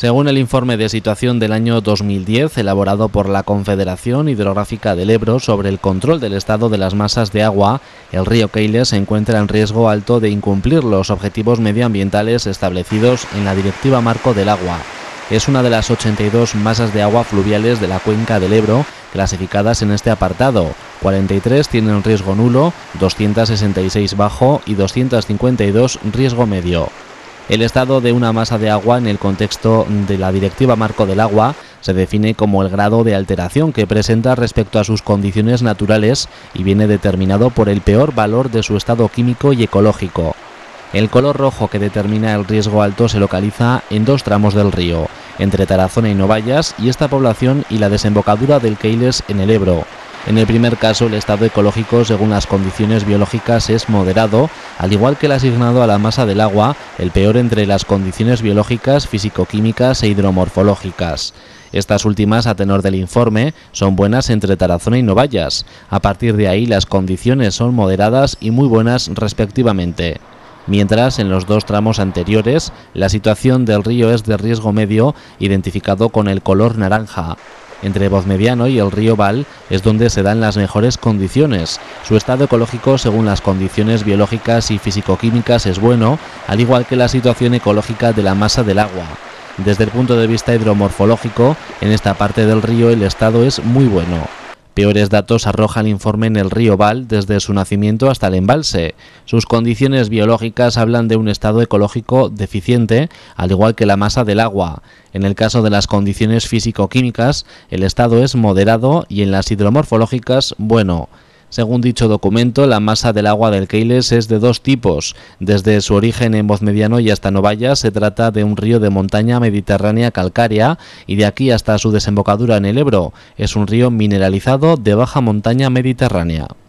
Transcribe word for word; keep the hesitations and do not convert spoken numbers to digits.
Según el informe de situación del año dos mil diez, elaborado por la Confederación Hidrográfica del Ebro sobre el control del estado de las masas de agua, el río Keiles se encuentra en riesgo alto de incumplir los objetivos medioambientales establecidos en la Directiva Marco del Agua. Es una de las ochenta y dos masas de agua fluviales de la cuenca del Ebro clasificadas en este apartado. cuarenta y tres tienen riesgo nulo, doscientas sesenta y seis bajo y doscientas cincuenta y dos riesgo medio. El estado de una masa de agua en el contexto de la Directiva Marco del Agua se define como el grado de alteración que presenta respecto a sus condiciones naturales y viene determinado por el peor valor de su estado químico y ecológico. El color rojo que determina el riesgo alto se localiza en dos tramos del río, entre Tarazona y Novallas y esta población y la desembocadura del Keiles en el Ebro. En el primer caso, el estado ecológico, según las condiciones biológicas, es moderado, al igual que el asignado a la masa del agua, el peor entre las condiciones biológicas, físico-químicas e hidromorfológicas. Estas últimas, a tenor del informe, son buenas entre Tarazona y Novallas. A partir de ahí, las condiciones son moderadas y muy buenas respectivamente. Mientras, en los dos tramos anteriores, la situación del río es de riesgo medio, identificado con el color naranja. Entre Vozmediano y el río Val es donde se dan las mejores condiciones. Su estado ecológico, según las condiciones biológicas y físico-químicas, es bueno, al igual que la situación ecológica de la masa del agua. Desde el punto de vista hidromorfológico, en esta parte del río el estado es muy bueno. Peores datos arroja el informe en el río Val desde su nacimiento hasta el embalse. Sus condiciones biológicas hablan de un estado ecológico deficiente, al igual que la masa del agua. En el caso de las condiciones físico-químicas, el estado es moderado y en las hidromorfológicas, bueno. Según dicho documento, la masa del agua del Keiles es de dos tipos. Desde su origen en Vozmediano y hasta Novallas se trata de un río de montaña mediterránea calcárea y de aquí hasta su desembocadura en el Ebro es un río mineralizado de baja montaña mediterránea.